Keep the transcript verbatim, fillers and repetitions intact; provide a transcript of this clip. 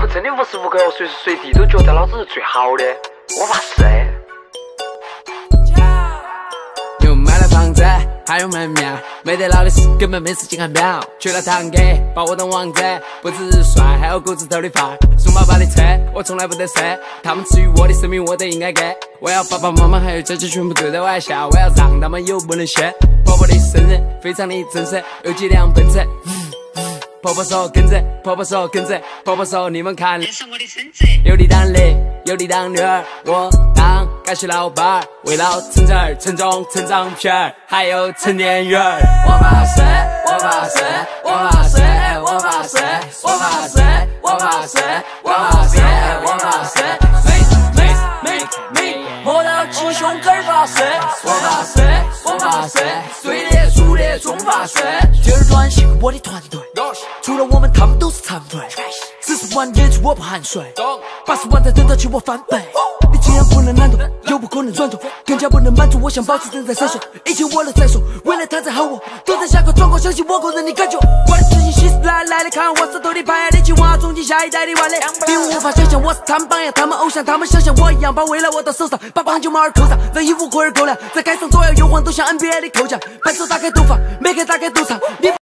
真的无时无刻随时随地都觉得老子是最好的，我发誓。 又买了房子，还有门面，没得老的事根本没时间看表。去了堂哥，把我当王子，不只是帅，还有骨子头的范儿。送爸爸的车，我从来不得奢，他们赐予我的生命，我都应该给。我要爸爸妈妈还有姐姐全部对着我笑，我要让他们有不能歇。婆婆的生日非常的正式，有几辆奔驰。婆婆说跟着，婆婆说跟着，婆婆说你们看，这是我的孙子。有你当的，有你当女儿，我当干系老板儿，为了成子儿、成种、成长片儿，还有成年人儿。我发誓，我发誓，我发誓，我发誓，我发誓，我发誓，我发誓，我发誓。Make make make， 摸到鸡胸根儿发誓，我发誓，我发誓，对的粗的中发誓。第二段辛苦我的团队。除了我们，他们都是残废。四十万演出我不含税，八十万才等得起我翻倍。你既然不能难懂，又不可能转动，更加不能满足。我想保持正在闪烁，一切我来再说。未来他在喊我，都在下课转过，相信我个人的感觉。我的自信心是来来的，看我手头的牌，力气挖中进下一代的完美。你无法想象我是他们榜样，他们偶像，他们想像我一样，把未来握到手上，把棒球帽儿扣上，让衣服裤儿够亮，在街上左摇右晃都像 N B A 的扣将。伴奏打开都放，没开打开都唱。你